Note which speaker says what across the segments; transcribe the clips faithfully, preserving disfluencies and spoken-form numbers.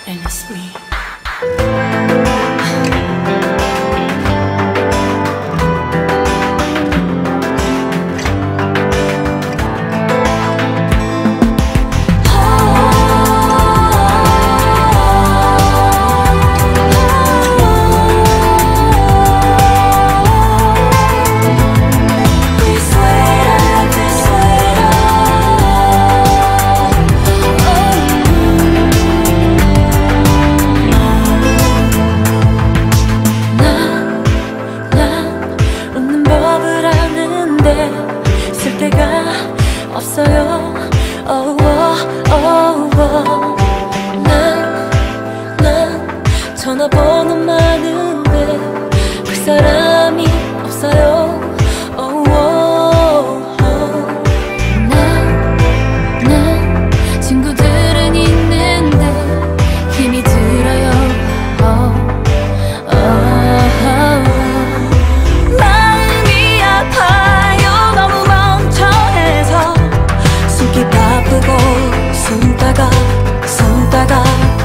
Speaker 1: and it's me. 쓸 데가 없어요. oh, oh, oh, oh. 난, 난 전화번호 많은데 그 사람이 없어요. oh, oh, oh. 난, 난 친구들은 있는데 힘이 들어요. oh. 숨다가 숨다가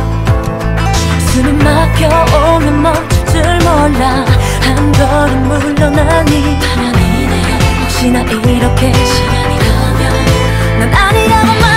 Speaker 1: 숨이 막혀오면 멈출 줄 몰라 한 걸음 물러나니 바람이네요. 혹시나 이렇게 시간이 가면 난 아니라고 말